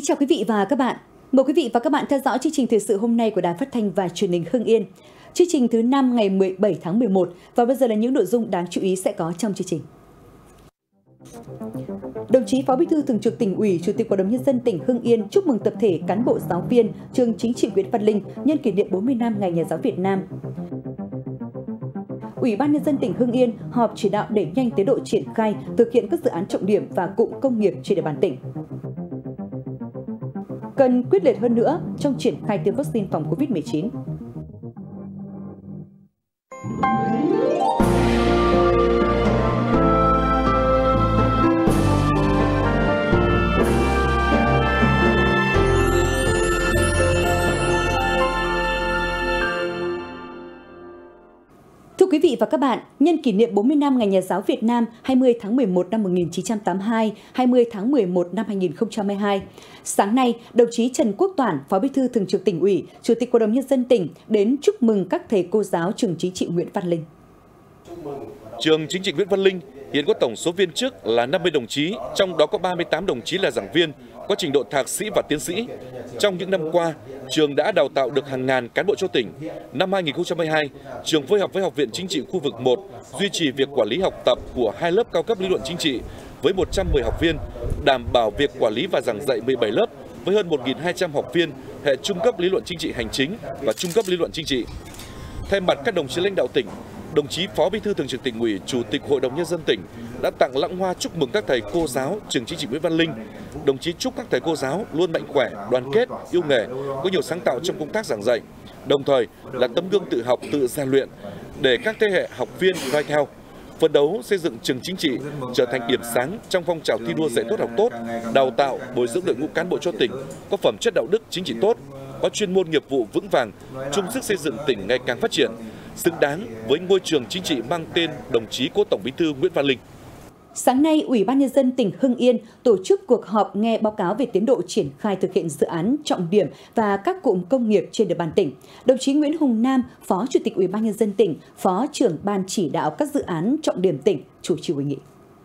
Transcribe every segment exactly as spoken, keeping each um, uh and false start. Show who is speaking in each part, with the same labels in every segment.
Speaker 1: chào quý vị và các bạn. Mời quý vị và các bạn theo dõi chương trình thời sự hôm nay của Đài Phát thanh và Truyền hình Hưng Yên. Chương trình thứ năm ngày mười bảy tháng mười một và bây giờ là những nội dung đáng chú ý sẽ có trong chương trình. Đồng chí Phó Bí thư Thường trực Tỉnh ủy, Chủ tịch Hội đồng Nhân dân tỉnh Hưng Yên chúc mừng tập thể cán bộ giáo viên trường Chính trị Nguyễn Văn Linh nhân kỷ niệm bốn mươi năm Ngày Nhà giáo Việt Nam. Ủy ban Nhân dân tỉnh Hưng Yên họp chỉ đạo đẩy nhanh tiến độ triển khai thực hiện các dự án trọng điểm và cụm công nghiệp trên địa bàn tỉnh. Cần quyết liệt hơn nữa trong triển khai tiêm vaccine phòng Covid mười chín. Thưa quý vị và các bạn, nhân kỷ niệm bốn mươi năm Ngày Nhà giáo Việt Nam hai mươi tháng mười một năm một nghìn chín trăm tám mươi hai, hai mươi tháng mười một năm hai nghìn không trăm hai mươi hai, sáng nay, đồng chí Trần Quốc Toản, Phó Bí thư Thường trực Tỉnh ủy, Chủ tịch Hội đồng Nhân dân tỉnh đến chúc mừng các thầy cô giáo trường Chính trị Nguyễn Văn Linh.
Speaker 2: Trường Chính trị Nguyễn Văn Linh hiện có tổng số viên chức là năm mươi đồng chí, trong đó có ba mươi tám đồng chí là giảng viên, có trình độ thạc sĩ và tiến sĩ. Trong những năm qua, trường đã đào tạo được hàng ngàn cán bộ cho tỉnh. Năm hai nghìn không trăm hai mươi hai, trường phối hợp với Học viện Chính trị khu vực một duy trì việc quản lý học tập của hai lớp cao cấp lý luận chính trị với một trăm mười học viên, đảm bảo việc quản lý và giảng dạy mười bảy lớp với hơn một nghìn hai trăm học viên hệ trung cấp lý luận chính trị hành chính và trung cấp lý luận chính trị. Thay mặt các đồng chí lãnh đạo tỉnh, đồng chí Phó Bí thư Thường trực Tỉnh ủy, Chủ tịch Hội đồng Nhân dân tỉnh đã tặng lãng hoa chúc mừng các thầy cô giáo trường Chính trị Nguyễn Văn Linh. Đồng chí chúc các thầy cô giáo luôn mạnh khỏe, đoàn kết, yêu nghề, có nhiều sáng tạo trong công tác giảng dạy, đồng thời là tấm gương tự học, tự rèn luyện để các thế hệ học viên noi theo, phấn đấu xây dựng trường chính trị trở thành điểm sáng trong phong trào thi đua dạy tốt học tốt, đào tạo, bồi dưỡng đội ngũ cán bộ cho tỉnh có phẩm chất đạo đức chính trị tốt, có chuyên môn nghiệp vụ vững vàng, chung sức xây dựng tỉnh ngày càng phát triển, xứng đáng với ngôi trường chính trị mang tên đồng chí cố Tổng Bí thư Nguyễn Văn Linh.
Speaker 1: Sáng nay, Ủy ban Nhân dân tỉnh Hưng Yên tổ chức cuộc họp nghe báo cáo về tiến độ triển khai thực hiện dự án trọng điểm và các cụm công nghiệp trên địa bàn tỉnh. Đồng chí Nguyễn Hùng Nam, Phó Chủ tịch Ủy ban Nhân dân tỉnh, Phó trưởng Ban chỉ đạo các dự án trọng điểm tỉnh, chủ trì hội nghị.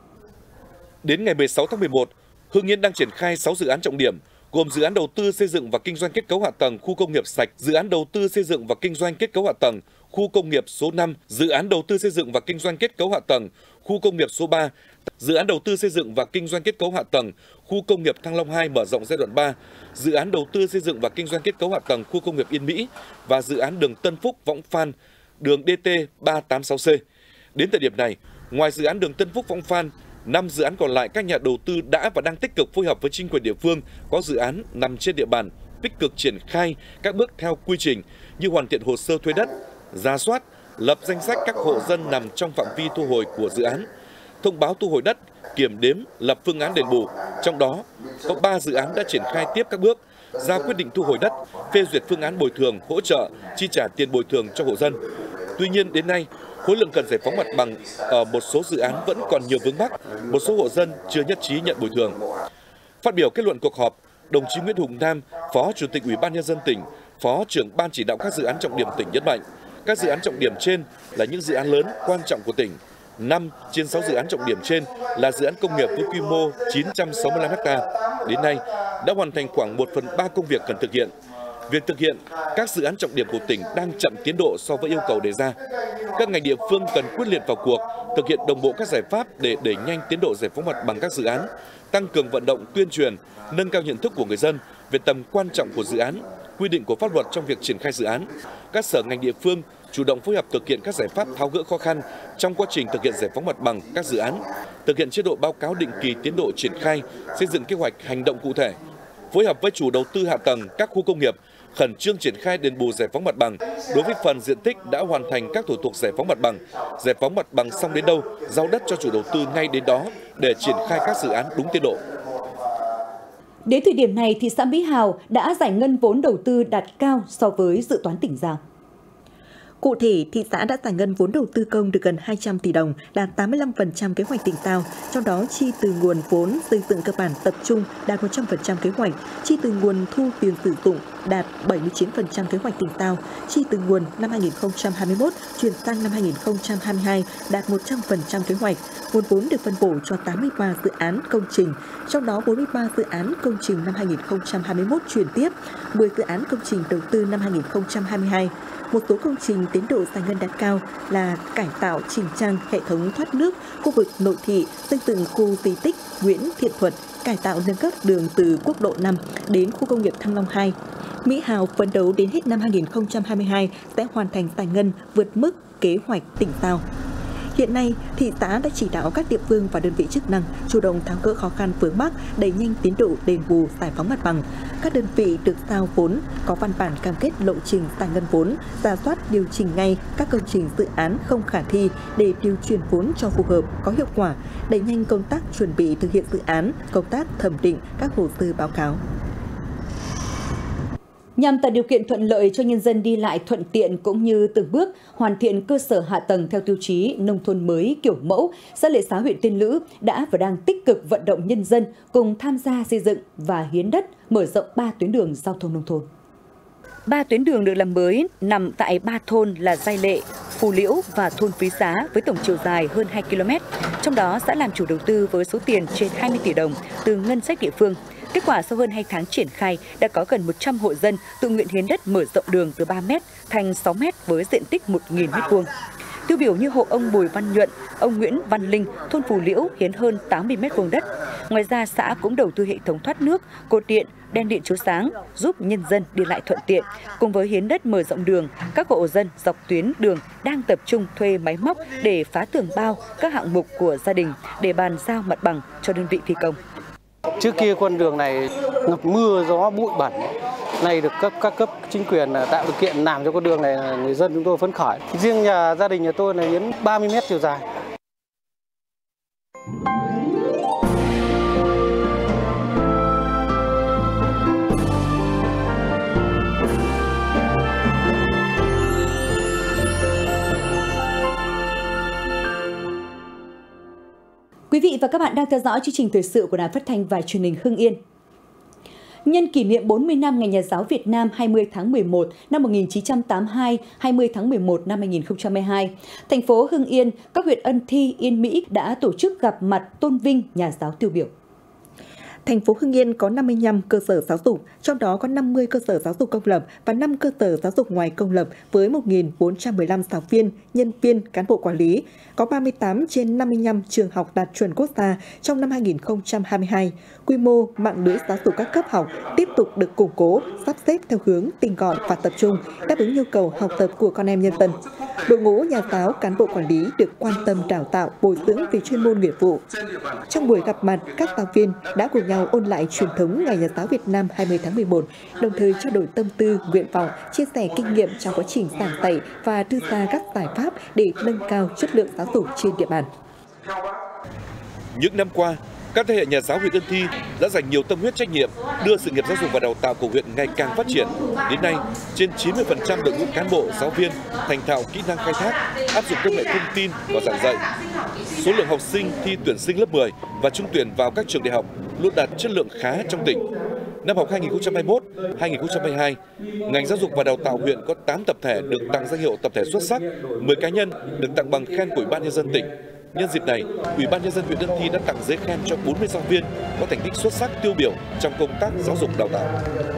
Speaker 2: Đến ngày mười sáu tháng mười một, Hưng Yên đang triển khai sáu dự án trọng điểm, gồm dự án đầu tư xây dựng và kinh doanh kết cấu hạ tầng khu công nghiệp sạch, dự án đầu tư xây dựng và kinh doanh kết cấu hạ tầng khu công nghiệp số năm, dự án đầu tư xây dựng và kinh doanh kết cấu hạ tầng khu công nghiệp số ba, dự án đầu tư xây dựng và kinh doanh kết cấu hạ tầng khu công nghiệp Thăng Long hai mở rộng giai đoạn ba, dự án đầu tư xây dựng và kinh doanh kết cấu hạ tầng khu công nghiệp Yên Mỹ và dự án đường Tân Phúc Võng Phan, đường D T ba tám sáu C. Đến thời điểm này, ngoài dự án đường Tân Phúc Võng Phan, năm dự án còn lại các nhà đầu tư đã và đang tích cực phối hợp với chính quyền địa phương có dự án nằm trên địa bàn, tích cực triển khai các bước theo quy trình như hoàn thiện hồ sơ thuê đất, rà soát, lập danh sách các hộ dân nằm trong phạm vi thu hồi của dự án, thông báo thu hồi đất, kiểm đếm, lập phương án đền bù. Trong đó, có ba dự án đã triển khai tiếp các bước, ra quyết định thu hồi đất, phê duyệt phương án bồi thường, hỗ trợ, chi trả tiền bồi thường cho hộ dân. Tuy nhiên, đến nay, khối lượng cần giải phóng mặt bằng ở một số dự án vẫn còn nhiều vướng mắc, một số hộ dân chưa nhất trí nhận bồi thường. Phát biểu kết luận cuộc họp, đồng chí Nguyễn Hùng Nam, Phó Chủ tịch Ủy ban Nhân dân tỉnh, Phó trưởng Ban chỉ đạo các dự án trọng điểm tỉnh nhấn mạnh, các dự án trọng điểm trên là những dự án lớn quan trọng của tỉnh. năm trên sáu dự án trọng điểm trên là dự án công nghiệp với quy mô chín trăm sáu mươi lăm ha. Đến nay, đã hoàn thành khoảng một phần ba công việc cần thực hiện. Việc thực hiện các dự án trọng điểm của tỉnh đang chậm tiến độ so với yêu cầu đề ra. Các ngành địa phương cần quyết liệt vào cuộc, thực hiện đồng bộ các giải pháp để đẩy nhanh tiến độ giải phóng mặt bằng các dự án, tăng cường vận động tuyên truyền, nâng cao nhận thức của người dân về tầm quan trọng của dự án, quy định của pháp luật trong việc triển khai dự án. Các sở ngành địa phương chủ động phối hợp thực hiện các giải pháp tháo gỡ khó khăn trong quá trình thực hiện giải phóng mặt bằng các dự án, thực hiện chế độ báo cáo định kỳ tiến độ triển khai, xây dựng kế hoạch hành động cụ thể, phối hợp với chủ đầu tư hạ tầng các khu công nghiệp, khẩn trương triển khai đền bù giải phóng mặt bằng đối với phần diện tích đã hoàn thành các thủ tục giải phóng mặt bằng, giải phóng mặt bằng xong đến đâu, giao đất cho chủ đầu tư ngay đến đó để triển khai các dự án đúng tiến độ.
Speaker 1: Đến thời điểm này, thị xã Mỹ Hào đã giải ngân vốn đầu tư đạt cao so với dự toán tỉnh giao.
Speaker 3: Cụ thể, thị xã đã giải ngân vốn đầu tư công được gần hai trăm tỷ đồng, đạt tám mươi lăm phần trăm kế hoạch tỉnh giao, trong đó chi từ nguồn vốn xây dựng cơ bản tập trung đạt một trăm phần trăm kế hoạch, chi từ nguồn thu tiền sử dụng đạt bảy mươi chín phần trăm kế hoạch tỉnh giao, chi từ nguồn năm hai nghìn không trăm hai mươi mốt chuyển sang năm hai nghìn không trăm hai mươi hai đạt một trăm phần trăm kế hoạch. Nguồn vốn được phân bổ cho tám mươi ba dự án công trình, trong đó bốn mươi ba dự án công trình năm hai nghìn không trăm hai mươi mốt chuyển tiếp, mười dự án công trình đầu tư năm hai nghìn không trăm hai mươi hai. Một số công trình tiến độ giải ngân đạt cao là cải tạo chỉnh trang hệ thống thoát nước, khu vực nội thị, xây dựng khu di tích Nguyễn Thiện Thuật, cải tạo nâng cấp đường từ quốc lộ năm đến khu công nghiệp Thăng Long hai. Mỹ Hào phấn đấu đến hết năm hai nghìn không trăm hai mươi hai sẽ hoàn thành giải ngân vượt mức kế hoạch tỉnh giao. Hiện nay, thị xã đã chỉ đạo các địa phương và đơn vị chức năng chủ động tháo gỡ khó khăn vướng mắc, đẩy nhanh tiến độ đền bù giải phóng mặt bằng. Các đơn vị được giao vốn có văn bản cam kết lộ trình giải ngân vốn, rà soát điều chỉnh ngay các công trình dự án không khả thi để điều chuyển vốn cho phù hợp, có hiệu quả, đẩy nhanh công tác chuẩn bị thực hiện dự án, công tác thẩm định các hồ sơ báo cáo.
Speaker 1: Nhằm tạo điều kiện thuận lợi cho nhân dân đi lại thuận tiện cũng như từng bước hoàn thiện cơ sở hạ tầng theo tiêu chí nông thôn mới kiểu mẫu, xã Lệ Xá, huyện Tiên Lữ đã và đang tích cực vận động nhân dân cùng tham gia xây dựng và hiến đất mở rộng ba tuyến đường giao thông nông thôn. Ba tuyến đường được làm mới nằm tại ba thôn là Giai Lệ, Phù Liễu và thôn Phí Xá với tổng chiều dài hơn hai ki lô mét. Trong đó, xã làm chủ đầu tư với số tiền trên hai mươi tỷ đồng từ ngân sách địa phương. Kết quả sau hơn hai tháng triển khai, đã có gần một trăm hộ dân tự nguyện hiến đất mở rộng đường từ ba mét thành sáu mét với diện tích một nghìn mét vuông. Tiêu biểu như hộ ông Bùi Văn Nhuận, ông Nguyễn Văn Linh, thôn Phù Liễu hiến hơn tám mươi mét vuông đất. Ngoài ra, xã cũng đầu tư hệ thống thoát nước, cột điện, đèn điện chiếu sáng, giúp nhân dân đi lại thuận tiện. Cùng với hiến đất mở rộng đường, các hộ dân dọc tuyến đường đang tập trung thuê máy móc để phá tường bao các hạng mục của gia đình để bàn giao mặt bằng cho đơn vị thi công.
Speaker 4: Trước kia con đường này ngập mưa, gió, bụi bẩn. Nay được cấp các cấp chính quyền tạo điều kiện làm cho con đường này, người dân chúng tôi phấn khởi. Riêng nhà gia đình nhà tôi là hiến ba mươi mét chiều dài.
Speaker 1: Quý vị và các bạn đang theo dõi chương trình thời sự của Đài Phát thanh và Truyền hình Hưng Yên. Nhân kỷ niệm bốn mươi năm Ngày Nhà giáo Việt Nam hai mươi tháng mười một năm một nghìn chín trăm tám mươi hai, hai mươi tháng mười một năm hai nghìn không trăm hai mươi hai, thành phố Hưng Yên, các huyện Ân Thi, Yên Mỹ đã tổ chức gặp mặt tôn vinh nhà giáo tiêu biểu.
Speaker 3: Thành phố Hưng Yên có năm mươi lăm cơ sở giáo dục, trong đó có năm mươi cơ sở giáo dục công lập và năm cơ sở giáo dục ngoài công lập với một nghìn bốn trăm mười lăm giáo viên, nhân viên, cán bộ quản lý. Có ba mươi tám trên năm mươi lăm trường học đạt chuẩn quốc gia trong năm hai nghìn không trăm hai mươi hai. Quy mô mạng lưới giáo dục các cấp học tiếp tục được củng cố, sắp xếp theo hướng tinh gọn và tập trung, đáp ứng nhu cầu học tập của con em nhân dân. Đội ngũ nhà giáo, cán bộ quản lý được quan tâm đào tạo, bồi dưỡng về chuyên môn nghiệp vụ. Trong buổi gặp mặt, các giáo viên đã cùng nhau ôn lại truyền thống Ngày Nhà giáo Việt Nam hai mươi tháng mười một, đồng thời trao đổi tâm tư, nguyện vọng, chia sẻ kinh nghiệm trong quá trình giảng dạy và đưa ra các giải pháp để nâng cao chất lượng giáo dục trên địa bàn.
Speaker 2: Những năm qua, các thế hệ nhà giáo huyện Ân Thi đã dành nhiều tâm huyết trách nhiệm đưa sự nghiệp giáo dục và đào tạo của huyện ngày càng phát triển. Đến nay, trên chín mươi phần trăm đội ngũ cán bộ, giáo viên thành thạo kỹ năng khai thác, áp dụng công nghệ thông tin vào giảng dạy. Số lượng học sinh thi tuyển sinh lớp mười và trúng tuyển vào các trường đại học luôn đạt chất lượng khá trong tỉnh. Năm học hai nghìn không trăm hai mươi mốt hai nghìn không trăm hai mươi hai, ngành giáo dục và đào tạo huyện có tám tập thể được tặng danh hiệu tập thể xuất sắc, mười cá nhân được tặng bằng khen của Ủy ban nhân dân tỉnh. Nhân dịp này, Ủy ban nhân dân huyện Ân Thi đã tặng giấy khen cho bốn mươi giáo viên có thành tích xuất sắc tiêu biểu trong công tác giáo dục đào tạo.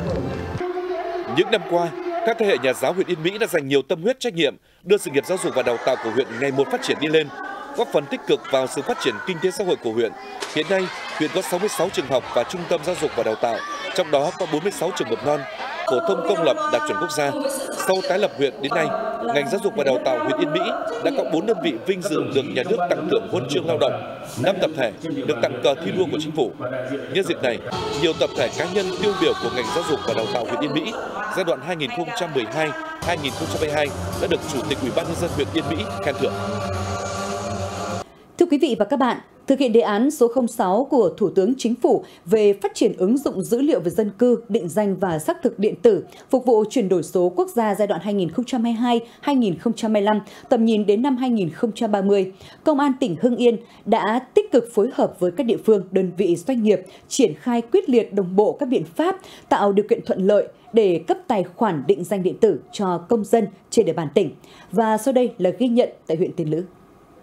Speaker 2: Những năm qua, các thế hệ nhà giáo huyện Yên Mỹ đã dành nhiều tâm huyết trách nhiệm đưa sự nghiệp giáo dục và đào tạo của huyện ngày một phát triển đi lên, góp phần tích cực vào sự phát triển kinh tế xã hội của huyện. Hiện nay, huyện có sáu mươi sáu trường học và trung tâm giáo dục và đào tạo, trong đó có bốn mươi sáu trường mầm non, phổ thông công lập đạt chuẩn quốc gia. Sau tái lập huyện đến nay, ngành giáo dục và đào tạo huyện Yên Mỹ đã có bốn đơn vị vinh dự được nhà nước tặng thưởng huân chương lao động, năm tập thể được tặng cờ thi đua của chính phủ. Nhân dịp này, nhiều tập thể cá nhân tiêu biểu của ngành giáo dục và đào tạo huyện Yên Mỹ giai đoạn hai nghìn không trăm mười hai đến hai nghìn không trăm hai mươi hai đã được Chủ tịch Ủy ban nhân dân huyện Yên Mỹ khen thưởng.
Speaker 1: Thưa quý vị và các bạn, thực hiện đề án số không sáu của Thủ tướng Chính phủ về phát triển ứng dụng dữ liệu về dân cư, định danh và xác thực điện tử, phục vụ chuyển đổi số quốc gia giai đoạn hai nghìn không trăm hai mươi hai đến hai nghìn không trăm hai mươi lăm, tầm nhìn đến năm hai nghìn không trăm ba mươi, Công an tỉnh Hưng Yên đã tích cực phối hợp với các địa phương, đơn vị doanh nghiệp, triển khai quyết liệt đồng bộ các biện pháp tạo điều kiện thuận lợi để cấp tài khoản định danh điện tử cho công dân trên địa bàn tỉnh. Và sau đây là ghi nhận tại huyện Tiên Lữ.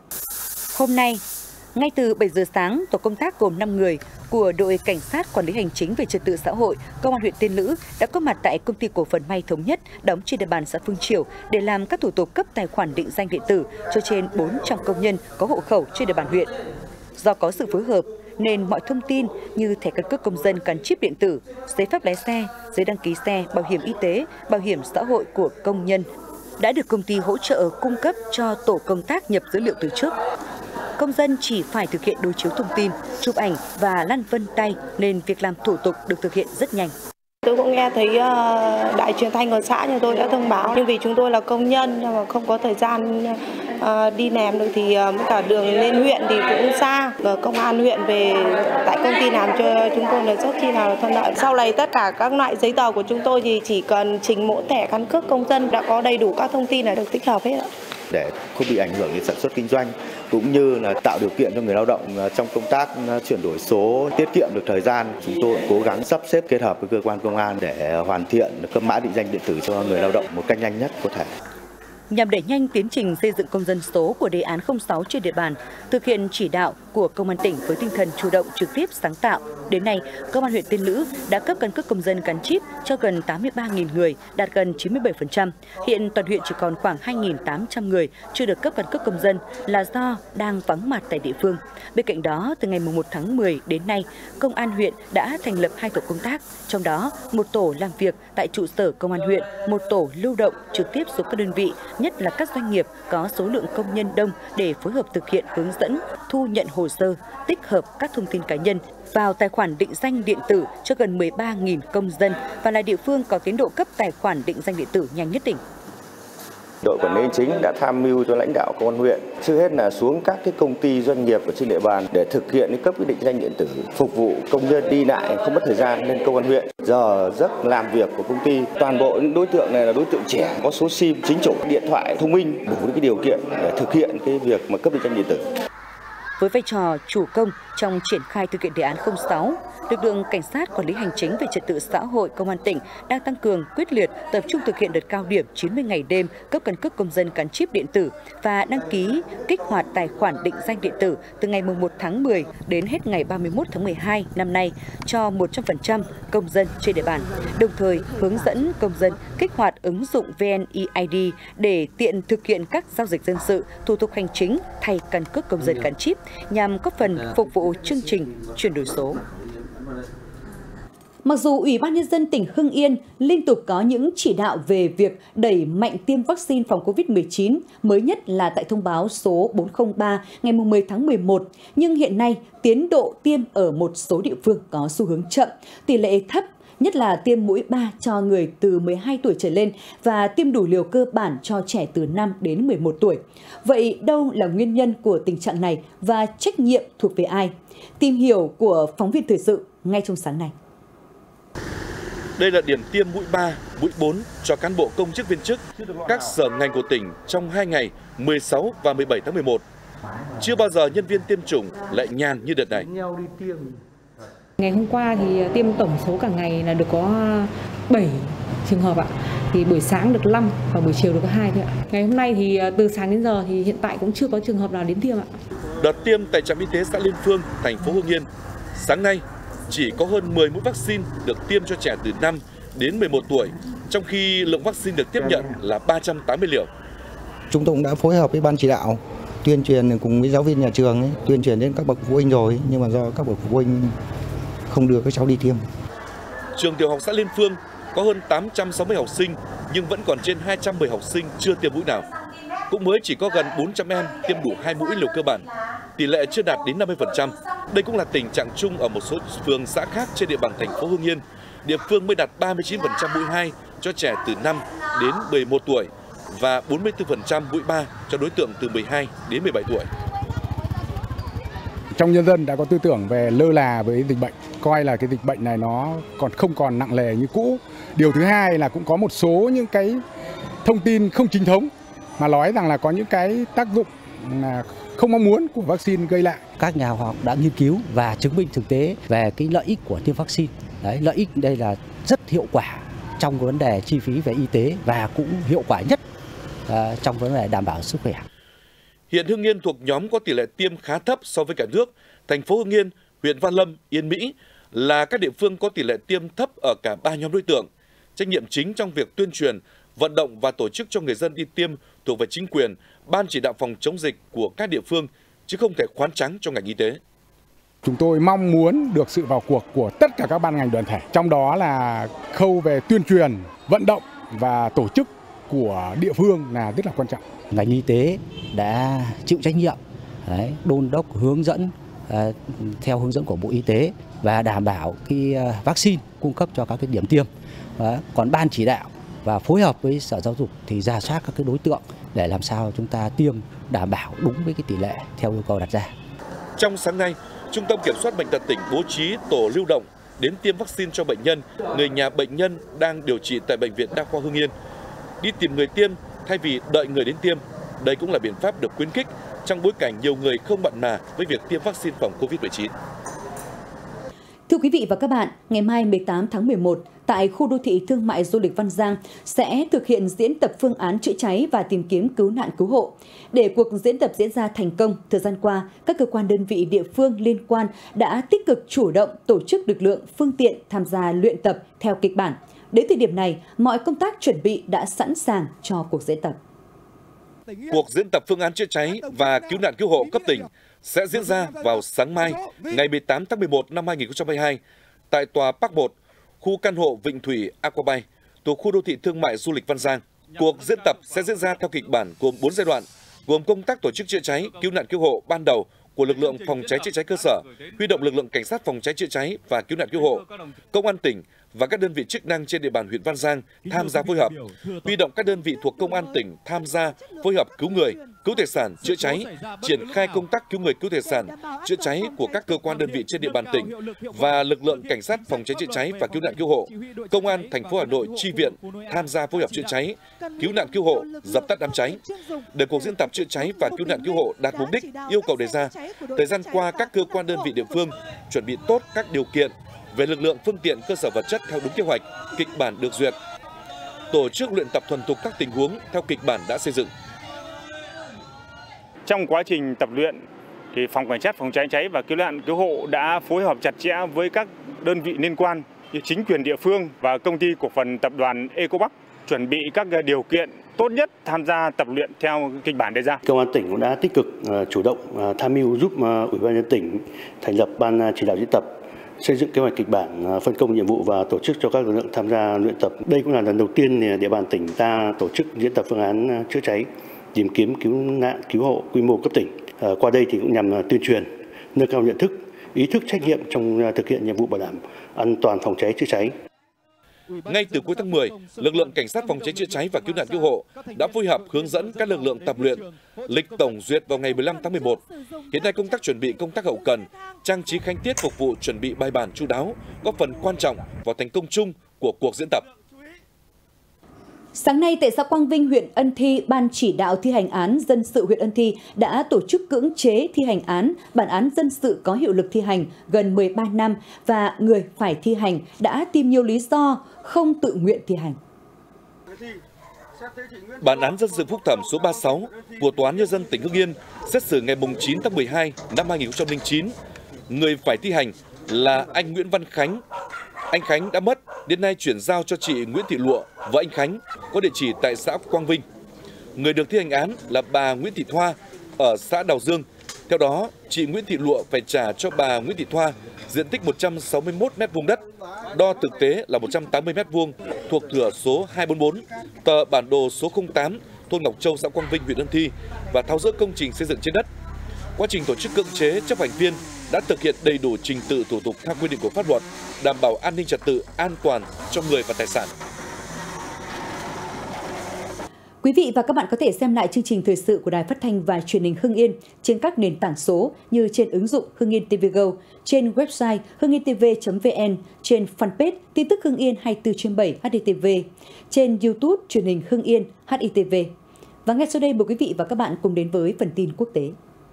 Speaker 1: Hôm nay, ngay từ bảy giờ sáng, tổ công tác gồm năm người của đội Cảnh sát Quản lý Hành chính về Trật tự xã hội, Công an huyện Tiên Lữ đã có mặt tại Công ty Cổ phần May Thống Nhất đóng trên địa bàn xã Phương Triểu để làm các thủ tục cấp tài khoản định danh điện tử cho trên bốn trăm công nhân có hộ khẩu trên địa bàn huyện. Do có sự phối hợp nên mọi thông tin như thẻ căn cước công dân gắn chip điện tử, giấy phép lái xe, giấy đăng ký xe, bảo hiểm y tế, bảo hiểm xã hội của công nhân đã được công ty hỗ trợ cung cấp cho tổ công tác nhập dữ liệu từ trước. Công dân chỉ phải thực hiện đối chiếu thông tin, chụp ảnh và lăn vân tay nên việc làm thủ tục được thực hiện rất nhanh.
Speaker 5: Tôi cũng nghe thấy đài truyền thanh của xã nhà tôi đã thông báo, nhưng vì chúng tôi là công nhân nhưng mà không có thời gian đi làm được thì cả đường lên huyện thì cũng xa. Công an huyện về tại công ty làm cho chúng tôi là rất chi là thuận lợi. Sau này tất cả các loại giấy tờ của chúng tôi thì chỉ cần trình mẫu thẻ căn cước công dân đã có đầy đủ các thông tin là được tích hợp hết.
Speaker 6: Để không bị ảnh hưởng đến sản xuất kinh doanh cũng như là tạo điều kiện cho người lao động trong công tác chuyển đổi số, tiết kiệm được thời gian, chúng tôi cố gắng sắp xếp kết hợp với cơ quan công an để hoàn thiện cấp mã định danh điện tử cho người lao động một cách nhanh nhất có thể.
Speaker 1: Nhằm đẩy nhanh tiến trình xây dựng công dân số của đề án không sáu trên địa bàn, thực hiện chỉ đạo của Công an tỉnh với tinh thần chủ động, trực tiếp, sáng tạo. Đến nay, Công an huyện Tiên Lữ đã cấp căn cước công dân gắn chip cho gần tám mươi ba nghìn người, đạt gần chín mươi bảy phần trăm. Hiện toàn huyện chỉ còn khoảng hai nghìn tám trăm người chưa được cấp căn cước công dân là do đang vắng mặt tại địa phương. Bên cạnh đó, từ ngày mùng một tháng mười đến nay, Công an huyện đã thành lập hai tổ công tác, trong đó một tổ làm việc tại trụ sở Công an huyện, một tổ lưu động trực tiếp xuống các đơn vị, nhất là các doanh nghiệp có số lượng công nhân đông để phối hợp thực hiện hướng dẫn, thu nhận hồ sơ, tích hợp các thông tin cá nhân vào tài khoản định danh điện tử cho gần mười ba nghìn công dân và là địa phương có tiến độ cấp tài khoản định danh điện tử nhanh nhất tỉnh.
Speaker 7: Đội quản lý hành chính đã tham mưu cho lãnh đạo công an huyện, trước hết là xuống các cái công ty doanh nghiệp ở trên địa bàn để thực hiện cái cấp cái định danh điện tử, phục vụ công nhân đi lại không mất thời gian lên công an huyện. Giờ giấc làm việc của công ty, toàn bộ những đối tượng này là đối tượng trẻ, có số sim chính chủ, điện thoại thông minh, đủ những cái điều kiện để thực hiện cái việc mà cấp định danh điện tử.
Speaker 1: Với vai trò chủ công trong triển khai thực hiện đề án không sáu, lực lượng Cảnh sát Quản lý Hành chính về Trật tự xã hội Công an tỉnh đang tăng cường quyết liệt tập trung thực hiện đợt cao điểm chín mươi ngày đêm cấp căn cước công dân gắn chip điện tử và đăng ký kích hoạt tài khoản định danh điện tử từ ngày mùng một tháng mười đến hết ngày ba mươi mốt tháng mười hai năm nay cho một trăm phần trăm công dân trên địa bàn, đồng thời hướng dẫn công dân kích hoạt ứng dụng vê en e i đê để tiện thực hiện các giao dịch dân sự, thủ tục hành chính thay căn cước công dân gắn chip nhằm góp phần phục vụ chương trình chuyển đổi số. Mặc dù Ủy ban Nhân dân tỉnh Hưng Yên liên tục có những chỉ đạo về việc đẩy mạnh tiêm vaccine phòng Covid mười chín, mới nhất là tại thông báo số bốn không ba ngày mười tháng mười một, nhưng hiện nay tiến độ tiêm ở một số địa phương có xu hướng chậm, tỷ lệ thấp, nhất là tiêm mũi ba cho người từ mười hai tuổi trở lên và tiêm đủ liều cơ bản cho trẻ từ năm đến mười một tuổi. Vậy đâu là nguyên nhân của tình trạng này và trách nhiệm thuộc về ai? Tìm hiểu của phóng viên thời sự ngay trong sáng nay.
Speaker 2: Đây là điểm tiêm mũi ba, mũi bốn cho cán bộ công chức viên chức các sở ngành của tỉnh trong hai ngày mười sáu và mười bảy tháng mười một. Chưa bao giờ nhân viên tiêm chủng lại nhàn như đợt này.
Speaker 8: Ngày hôm qua thì tiêm tổng số cả ngày là được có bảy trường hợp ạ. Thì buổi sáng được năm và buổi chiều được có hai thôi ạ. Ngày hôm nay thì từ sáng đến giờ thì hiện tại cũng chưa có trường hợp nào đến tiêm ạ.
Speaker 2: Đợt tiêm tại trạm y tế xã Liên Phương, thành phố Hưng Yên. Sáng nay chỉ có hơn mười mũi vaccine được tiêm cho trẻ từ năm đến mười một tuổi, trong khi lượng vaccine được tiếp nhận là ba trăm tám mươi liều.
Speaker 9: Chúng tôi cũng đã phối hợp với ban chỉ đạo tuyên truyền cùng với giáo viên nhà trường ấy, tuyên truyền đến các bậc phụ huynh rồi, nhưng mà do các bậc phụ huynh không đưa các cháu đi tiêm.
Speaker 2: Trường tiểu học xã Liên Phương có hơn tám trăm sáu mươi học sinh nhưng vẫn còn trên hai trăm mười học sinh chưa tiêm mũi nào. Cũng mới chỉ có gần bốn trăm em tiêm đủ hai mũi liều cơ bản, tỷ lệ chưa đạt đến năm mươi phần trăm. Đây cũng là tình trạng chung ở một số phường xã khác trên địa bàn thành phố Hưng Yên. Địa phương mới đạt ba mươi chín phần trăm mũi hai cho trẻ từ năm đến mười một tuổi và bốn mươi tư phần trăm mũi ba cho đối tượng từ mười hai đến mười bảy tuổi.
Speaker 10: trong nhân dân đã có tư tưởng về lơ là với dịch bệnh, coi là cái dịch bệnh này nó còn không còn nặng nề như cũ. Điều thứ hai là cũng có một số những cái thông tin không chính thống mà nói rằng là có những cái tác dụng là không mong muốn của vaccine gây lại.
Speaker 11: Các nhà khoa học đã nghiên cứu và chứng minh thực tế về cái lợi ích của tiêm vaccine. Đấy, lợi ích đây là rất hiệu quả trong cái vấn đề chi phí về y tế và cũng hiệu quả nhất uh, trong vấn đề đảm bảo sức khỏe.
Speaker 2: Hiện Hưng Yên thuộc nhóm có tỷ lệ tiêm khá thấp so với cả nước. Thành phố Hưng Yên, huyện Văn Lâm, Yên Mỹ là các địa phương có tỷ lệ tiêm thấp ở cả ba nhóm đối tượng. Trách nhiệm chính trong việc tuyên truyền, vận động và tổ chức cho người dân đi tiêm thuộc về chính quyền, ban chỉ đạo phòng chống dịch của các địa phương, chứ không thể khoán trắng cho ngành y tế.
Speaker 10: Chúng tôi mong muốn được sự vào cuộc của tất cả các ban ngành đoàn thể, trong đó là khâu về tuyên truyền, vận động và tổ chức của địa phương là rất là quan trọng.
Speaker 11: Ngành y tế đã chịu trách nhiệm, đấy, đôn đốc hướng dẫn uh, theo hướng dẫn của Bộ Y tế và đảm bảo cái uh, vaccine cung cấp cho các cái điểm tiêm. Đấy, còn ban chỉ đạo và phối hợp với Sở Giáo dục thì rà soát các cái đối tượng để làm sao chúng ta tiêm đảm bảo đúng với cái tỷ lệ theo yêu cầu đặt ra.
Speaker 2: Trong sáng nay, Trung tâm Kiểm soát Bệnh tật tỉnh bố trí tổ lưu động đến tiêm vaccine cho bệnh nhân, người nhà bệnh nhân đang điều trị tại Bệnh viện Đa khoa Hưng Yên. Đi tìm người tiêm thay vì đợi người đến tiêm, đây cũng là biện pháp được khuyến khích trong bối cảnh nhiều người không mặn mà với việc tiêm vaccine phòng Covid mười chín.
Speaker 1: Thưa quý vị và các bạn, ngày mai mười tám tháng mười một, tại khu đô thị thương mại du lịch Văn Giang sẽ thực hiện diễn tập phương án chữa cháy và tìm kiếm cứu nạn cứu hộ. Để cuộc diễn tập diễn ra thành công, thời gian qua, các cơ quan đơn vị địa phương liên quan đã tích cực chủ động tổ chức lực lượng, phương tiện tham gia luyện tập theo kịch bản. Đến thời điểm này, mọi công tác chuẩn bị đã sẵn sàng cho cuộc diễn tập.
Speaker 2: Cuộc diễn tập phương án chữa cháy và cứu nạn cứu hộ cấp tỉnh sẽ diễn ra vào sáng mai, ngày mười tám tháng mười một năm hai nghìn không trăm hai mươi hai, tại tòa Park một, khu căn hộ Vịnh Thủy Aquabay, thuộc khu đô thị thương mại du lịch Văn Giang. Cuộc diễn tập sẽ diễn ra theo kịch bản gồm bốn giai đoạn, gồm công tác tổ chức chữa cháy, cứu nạn cứu hộ ban đầu của lực lượng phòng cháy chữa cháy cơ sở, huy động lực lượng cảnh sát phòng cháy chữa cháy và cứu nạn cứu hộ, công an tỉnh và các đơn vị chức năng trên địa bàn huyện Văn Giang tham gia phối hợp, huy động các đơn vị thuộc công an tỉnh tham gia phối hợp cứu người, cứu tài sản, chữa cháy, triển khai công tác cứu người, cứu tài sản, chữa cháy của các cơ quan đơn vị trên địa bàn tỉnh và lực lượng cảnh sát phòng cháy chữa cháy và cứu nạn cứu hộ, công an thành phố Hà Nội chi viện tham gia phối hợp chữa cháy, cứu nạn cứu hộ, dập tắt đám cháy. Để cuộc diễn tập chữa cháy và cứu nạn cứu hộ đạt mục đích yêu cầu đề ra, thời gian qua các cơ quan đơn vị địa phương chuẩn bị tốt các điều kiện về lực lượng, phương tiện, cơ sở vật chất theo đúng kế hoạch, kịch bản được duyệt, tổ chức luyện tập thuần thục các tình huống theo kịch bản đã xây dựng.
Speaker 12: Trong quá trình tập luyện, thì phòng cảnh sát phòng cháy cháy và cứu nạn cứu hộ đã phối hợp chặt chẽ với các đơn vị liên quan như chính quyền địa phương và công ty cổ phần tập đoàn Ecopark, chuẩn bị các điều kiện tốt nhất tham gia tập luyện theo kịch bản đề ra.
Speaker 13: Công an tỉnh cũng đã tích cực chủ động tham mưu giúp Ủy ban nhân dân tỉnh thành lập ban chỉ đạo diễn tập, xây dựng kế hoạch kịch bản, phân công nhiệm vụ và tổ chức cho các lực lượng tham gia luyện tập. Đây cũng là lần đầu tiên địa bàn tỉnh ta tổ chức diễn tập phương án chữa cháy, tìm kiếm cứu nạn cứu hộ quy mô cấp tỉnh. À, qua đây thì cũng nhằm tuyên truyền, nâng cao nhận thức, ý thức trách nhiệm trong thực hiện nhiệm vụ bảo đảm an toàn phòng cháy chữa cháy.
Speaker 2: Ngay từ cuối tháng mười, lực lượng cảnh sát phòng cháy chữa cháy và cứu nạn cứu hộ đã phối hợp hướng dẫn các lực lượng tập luyện. Lịch tổng duyệt vào ngày mười lăm tháng mười một. Hiện nay công tác chuẩn bị công tác hậu cần, trang trí khánh tiết phục vụ chuẩn bị bài bản chu đáo, góp phần quan trọng vào thành công chung của cuộc diễn tập.
Speaker 1: Sáng nay tại xã Quang Vinh, huyện Ân Thi, Ban chỉ đạo thi hành án dân sự huyện Ân Thi đã tổ chức cưỡng chế thi hành án, bản án dân sự có hiệu lực thi hành gần mười ba năm và người phải thi hành đã tìm nhiều lý do không tự nguyện thi hành.
Speaker 2: Bản án dân sự phúc thẩm số ba mươi sáu của Tòa án Nhân dân tỉnh Hưng Yên xét xử ngày chín tháng mười hai năm hai nghìn không trăm lẻ chín. Người phải thi hành là anh Nguyễn Văn Khánh. Anh Khánh đã mất, đến nay chuyển giao cho chị Nguyễn Thị Lụa, vợ anh Khánh, có địa chỉ tại xã Quang Vinh. Người được thi hành án là bà Nguyễn Thị Thoa ở xã Đào Dương. Theo đó, chị Nguyễn Thị Lụa phải trả cho bà Nguyễn Thị Thoa diện tích một trăm sáu mươi mốt mét vuông đất, đo thực tế là một trăm tám mươi mét vuông, thuộc thửa số hai bốn bốn, tờ bản đồ số không tám, thôn Ngọc Châu, xã Quang Vinh, huyện Ân Thi và tháo dỡ công trình xây dựng trên đất. Quá trình tổ chức cưỡng chế, chấp hành viên đã thực hiện đầy đủ trình tự thủ tục theo quy định của pháp luật, đảm bảo an ninh trật tự, an toàn cho người và tài sản.
Speaker 1: Quý vị và các bạn có thể xem lại chương trình thời sự của Đài Phát thanh và Truyền hình Hưng Yên trên các nền tảng số như trên ứng dụng Hưng Yên ti vi Go, trên website hưng yên t v chấm v n, trên fanpage tin tức Hưng Yên hai mươi tư trên bảy H D T V, trên YouTube Truyền hình Hưng Yên H I T V. Và ngay sau đây mời quý vị và các bạn cùng đến với phần tin quốc tế.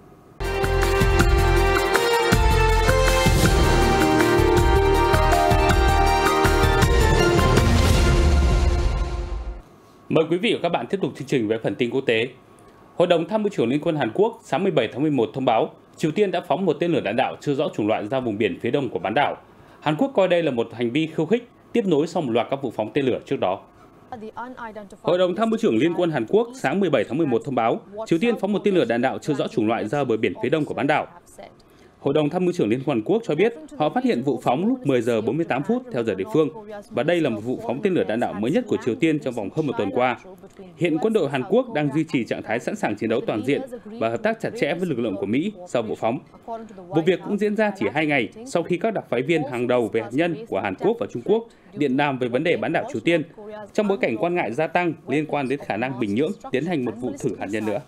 Speaker 14: Mời quý vị và các bạn tiếp tục chương trình với phần tin quốc tế. Hội đồng Tham mưu trưởng Liên quân Hàn Quốc sáng mười bảy tháng mười một thông báo Triều Tiên đã phóng một tên lửa đạn đạo chưa rõ chủng loại ra vùng biển phía đông của bán đảo. Hàn Quốc coi đây là một hành vi khiêu khích, tiếp nối sau một loạt các vụ phóng tên lửa trước đó. Hội đồng Tham mưu trưởng Liên quân Hàn Quốc sáng mười bảy tháng mười một thông báo Triều Tiên phóng một tên lửa đạn đạo chưa rõ chủng loại ra bờ biển phía đông của bán đảo. Hội đồng Tham mưu trưởng Liên quân Hàn Quốc cho biết họ phát hiện vụ phóng lúc mười giờ bốn mươi tám phút theo giờ địa phương, và đây là một vụ phóng tên lửa đạn đạo mới nhất của Triều Tiên trong vòng hơn một tuần qua. Hiện quân đội Hàn Quốc đang duy trì trạng thái sẵn sàng chiến đấu toàn diện và hợp tác chặt chẽ với lực lượng của Mỹ sau vụ phóng. Vụ việc cũng diễn ra chỉ hai ngày sau khi các đặc phái viên hàng đầu về hạt nhân của Hàn Quốc và Trung Quốc điện đàm về vấn đề bán đảo Triều Tiên, trong bối cảnh quan ngại gia tăng liên quan đến khả năng Bình Nhưỡng tiến hành một vụ thử hạt nhân nữa.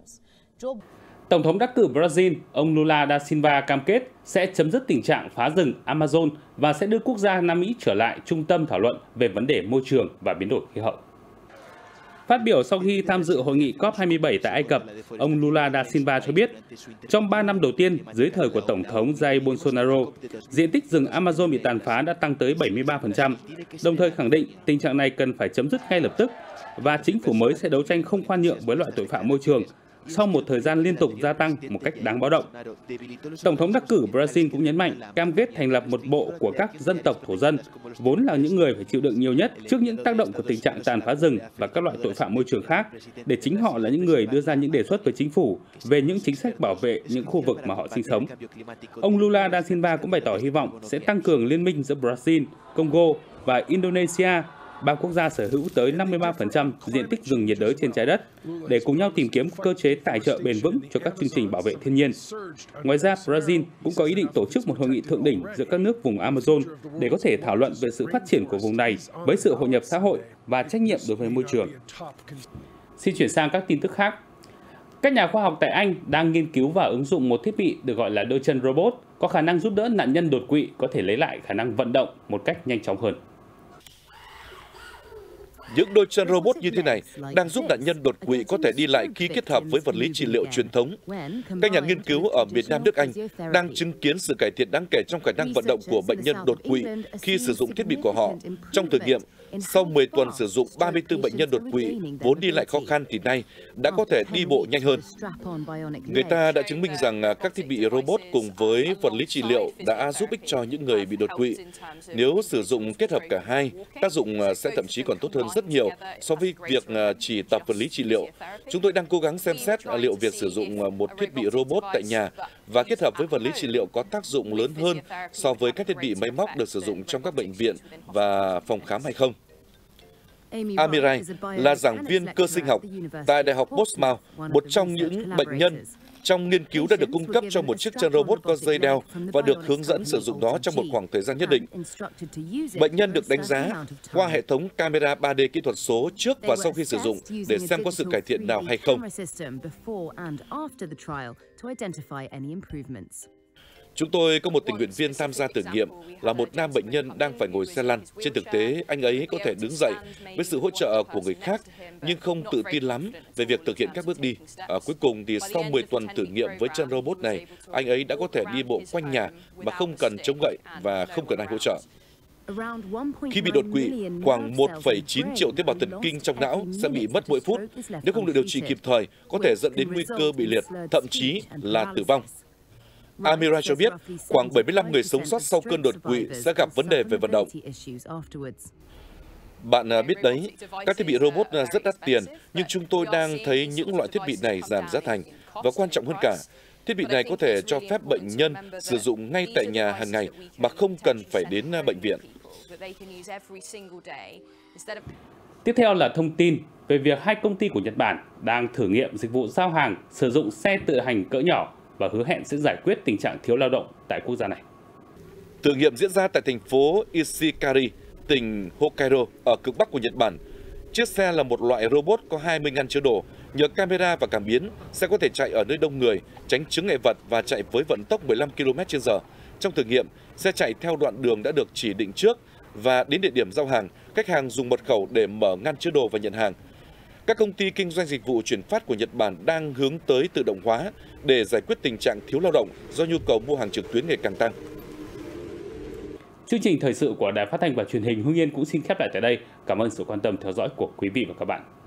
Speaker 14: Tổng thống đắc cử Brazil, ông Lula da Silva cam kết sẽ chấm dứt tình trạng phá rừng Amazon và sẽ đưa quốc gia Nam Mỹ trở lại trung tâm thảo luận về vấn đề môi trường và biến đổi khí hậu. Phát biểu sau khi tham dự hội nghị COP hai mươi bảy tại Ai Cập, ông Lula da Silva cho biết, trong ba năm đầu tiên dưới thời của Tổng thống Jair Bolsonaro, diện tích rừng Amazon bị tàn phá đã tăng tới bảy mươi ba phần trăm, đồng thời khẳng định tình trạng này cần phải chấm dứt ngay lập tức và chính phủ mới sẽ đấu tranh không khoan nhượng với loại tội phạm môi trường sau một thời gian liên tục gia tăng một cách đáng báo động. Tổng thống đắc cử Brazil cũng nhấn mạnh cam kết thành lập một bộ của các dân tộc thổ dân, vốn là những người phải chịu đựng nhiều nhất trước những tác động của tình trạng tàn phá rừng và các loại tội phạm môi trường khác, để chính họ là những người đưa ra những đề xuất với chính phủ về những chính sách bảo vệ những khu vực mà họ sinh sống. Ông Lula da Silva cũng bày tỏ hy vọng sẽ tăng cường liên minh giữa Brazil, Congo và Indonesia, ba quốc gia sở hữu tới năm mươi ba phần trăm diện tích rừng nhiệt đới trên trái đất, để cùng nhau tìm kiếm cơ chế tài trợ bền vững cho các chương trình bảo vệ thiên nhiên. Ngoài ra, Brazil cũng có ý định tổ chức một hội nghị thượng đỉnh giữa các nước vùng Amazon để có thể thảo luận về sự phát triển của vùng này với sự hội nhập xã hội và trách nhiệm đối với môi trường. Xin chuyển sang các tin tức khác. Các nhà khoa học tại Anh đang nghiên cứu và ứng dụng một thiết bị được gọi là đôi chân robot có khả năng giúp đỡ nạn nhân đột quỵ có thể lấy lại khả năng vận động một cách nhanh chóng hơn.
Speaker 2: Những đôi chân robot như thế này đang giúp nạn nhân đột quỵ có thể đi lại khi kết hợp với vật lý trị liệu truyền thống. Các nhà nghiên cứu ở miền Nam nước Anh đang chứng kiến sự cải thiện đáng kể trong khả năng vận động của bệnh nhân đột quỵ khi sử dụng thiết bị của họ. Trong thử nghiệm, sau mười tuần sử dụng, ba mươi tư bệnh nhân đột quỵ vốn đi lại khó khăn thì nay đã có thể đi bộ nhanh hơn. Người ta đã chứng minh rằng các thiết bị robot cùng với vật lý trị liệu đã giúp ích cho những người bị đột quỵ. Nếu sử dụng kết hợp cả hai, tác dụng sẽ thậm chí còn tốt hơn rất nhiều so với việc chỉ tập vật lý trị liệu. Chúng tôi đang cố gắng xem xét liệu việc sử dụng một thiết bị robot tại nhà và kết hợp với vật lý trị liệu có tác dụng lớn hơn so với các thiết bị máy móc được sử dụng trong các bệnh viện và phòng khám hay không. Amy Wright là giảng viên cơ sinh học tại Đại học Portsmouth, một trong những bệnh nhân trong nghiên cứu đã được cung cấp cho một chiếc chân robot có dây đeo và được hướng dẫn sử dụng đó trong một khoảng thời gian nhất định. Bệnh nhân được đánh giá qua hệ thống camera ba D kỹ thuật số trước và sau khi sử dụng để xem có sự cải thiện nào hay không. Chúng tôi có một tình nguyện viên tham gia thử nghiệm là một nam bệnh nhân đang phải ngồi xe lăn. Trên thực tế, anh ấy có thể đứng dậy với sự hỗ trợ của người khác, nhưng không tự tin lắm về việc thực hiện các bước đi. À, cuối cùng thì sau mười tuần thử nghiệm với chân robot này, anh ấy đã có thể đi bộ quanh nhà mà không cần chống gậy và không cần ai hỗ trợ. Khi bị đột quỵ, khoảng một phẩy chín triệu tế bào thần kinh trong não sẽ bị mất mỗi phút. Nếu không được điều trị kịp thời, có thể dẫn đến nguy cơ bị liệt, thậm chí là tử vong. Amira cho biết khoảng bảy mươi lăm người sống sót sau cơn đột quỵ sẽ gặp vấn đề về vận động. Bạn biết đấy, các thiết bị robot rất đắt tiền, nhưng chúng tôi đang thấy những loại thiết bị này giảm giá thành. Và quan trọng hơn cả, thiết bị này có thể cho phép bệnh nhân sử dụng ngay tại nhà hàng ngày mà không cần phải đến bệnh viện.
Speaker 14: Tiếp theo là thông tin về việc hai công ty của Nhật Bản đang thử nghiệm dịch vụ giao hàng sử dụng xe tự hành cỡ nhỏ và hứa hẹn sẽ giải quyết tình trạng thiếu lao động tại quốc gia này.
Speaker 2: Thử nghiệm diễn ra tại thành phố Ishikari, tỉnh Hokkaido ở cực bắc của Nhật Bản. Chiếc xe là một loại robot có hai mươi ngăn chứa đồ. Nhờ camera và cảm biến, xe có thể chạy ở nơi đông người, tránh chướng ngại vật và chạy với vận tốc mười lăm ki lô mét trên giờ. Trong thử nghiệm, xe chạy theo đoạn đường đã được chỉ định trước và đến địa điểm giao hàng, khách hàng dùng mật khẩu để mở ngăn chứa đồ và nhận hàng. Các công ty kinh doanh dịch vụ chuyển phát của Nhật Bản đang hướng tới tự động hóa để giải quyết tình trạng thiếu lao động do nhu cầu mua hàng trực tuyến ngày càng tăng.
Speaker 14: Chương trình thời sự của Đài Phát thanh và Truyền hình Hưng Yên cũng xin khép lại tại đây. Cảm ơn sự quan tâm theo dõi của quý vị và các bạn.